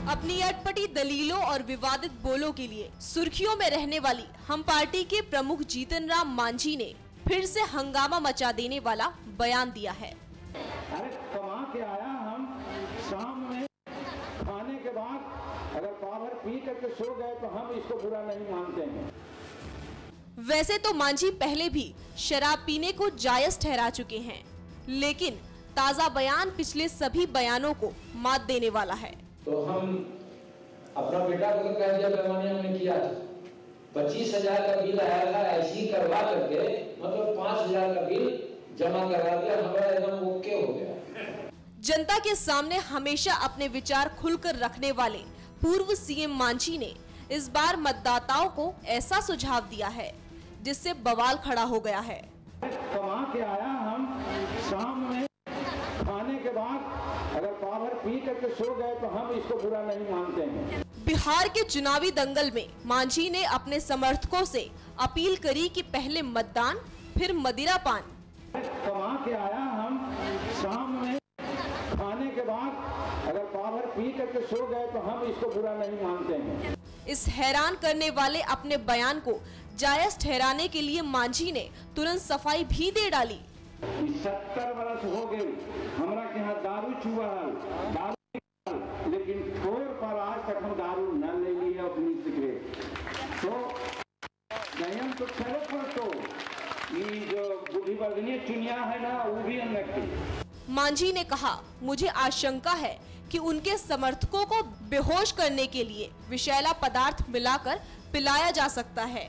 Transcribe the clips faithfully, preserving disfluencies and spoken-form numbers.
अपनी अटपटी दलीलों और विवादित बोलों के लिए सुर्खियों में रहने वाली हम पार्टी के प्रमुख जीतन राम मांझी ने फिर से हंगामा मचा देने वाला बयान दिया है। अरे कमा के आया, हम शाम में खाने के बाद अगर पावर पी करके सो गए तो हम इसको बुरा नहीं मानते हैं। वैसे तो मांझी पहले भी शराब पीने को जायज ठहरा चुके हैं, लेकिन ताजा बयान पिछले सभी बयानों को मात देने वाला है। तो हम अपना बेटा को कह दिया पैमाने हमने किया था, पच्चीस हजार का बिल आया था, ऐसी करवा करके मतलब पाँच हजार का बिल जमा करा दिया, हमारा एकदम ओके हो गया। जनता के सामने हमेशा अपने विचार खुलकर रखने वाले पूर्व सीएम मांझी ने इस बार मतदाताओं को ऐसा सुझाव दिया है जिससे बवाल खड़ा हो गया है। कमा के आया, हम शाम में खाने के बाद अगर पावर पी करके सो गए तो हम इसको बुरा नहीं मानते हैं। बिहार के चुनावी दंगल में मांझी ने अपने समर्थकों से अपील करी कि पहले मतदान फिर मदिरा पान। कमा के आया, हम शाम में खाने के बाद अगर पावर पी करके सो गए तो हम इसको बुरा नहीं मानते हैं। इस हैरान करने वाले अपने बयान को जायज ठहराने के लिए मांझी ने तुरंत सफाई भी दे डाली। सत्तर वर्ष हो गए हमरा के यहाँ दारू चुआ दारू, लेकिन ठोर पर आज तक हम दारू न ले लिए अपनी सिगरेट। तो संयम तो चलो पर तो ये जो बुढ़ी वर्गनीय चुनिया है ना, वो भी अनक्ति। मांझी ने कहा, मुझे आशंका है कि उनके समर्थकों को बेहोश करने के लिए विषैला पदार्थ मिलाकर पिलाया जा सकता है।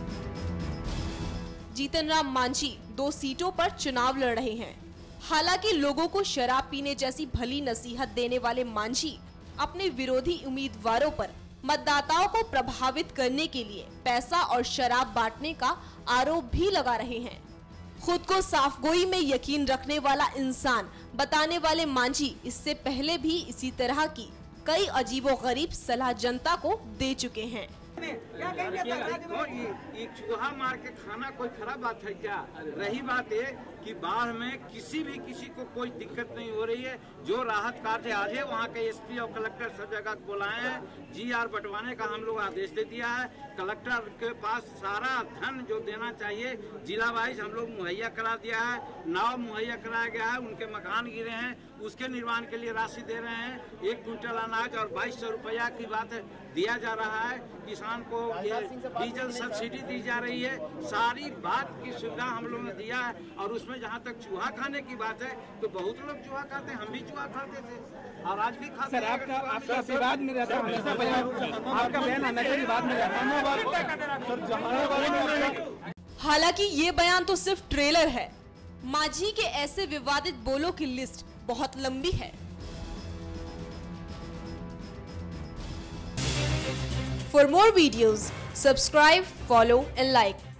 जीतन राम मांझी दो सीटों पर चुनाव लड़ रहे हैं। हालांकि लोगों को शराब पीने जैसी भली नसीहत देने वाले मांझी अपने विरोधी उम्मीदवारों पर मतदाताओं को प्रभावित करने के लिए पैसा और शराब बांटने का आरोप भी लगा रहे हैं। खुद को साफगोई में यकीन रखने वाला इंसान बताने वाले मांझी इससे पहले भी इसी तरह की कई अजीबोगरीब सलाह जनता को दे चुके हैं। क्या ये चूहा मार के खाना कोई खराब बात है क्या? रही बात है कि बाढ़ में किसी भी किसी को कोई दिक्कत नहीं हो रही है। जो राहत कार्य आज है वहाँ के एसपी और कलेक्टर सब जगह बुलाए हैं। जी आर बंटवाने का हम लोग आदेश दे दिया है। कलेक्टर के पास सारा धन जो देना चाहिए जिला वाइज हम लोग मुहैया करा दिया है। नाव मुहैया कराया गया है, उनके मकान गिरे हैं, उसके निर्माण के लिए राशि दे रहे हैं। एक क्विंटल अनाज और बाईस सौ रुपया की बात है दिया जा रहा है। किसान को डीजल सब्सिडी दी जा रही है। सारी बात की सुविधा हम लोगों ने दिया है। और उसमें जहाँ तक चूहा खाने की बात है तो बहुत लोग चूहा खाते हैं, हम भी चूहा खाते थे और आज भी खाते हैं। आपका आपका विवाद में रहता है, आपका बयान हमेशा विवाद में रहता है। हालांकि ये बयान तो सिर्फ ट्रेलर है। मांझी के ऐसे विवादित बोलों की लिस्ट बहुत लंबी है। For more videos, subscribe, follow and like.